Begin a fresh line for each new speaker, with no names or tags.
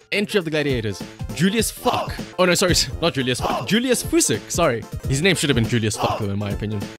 Entry of the Gladiators. Julius Fuck. Oh no, sorry, not Julius Fuck. Julius Fucik. Sorry. His name should have been Julius Fuck though, in my opinion.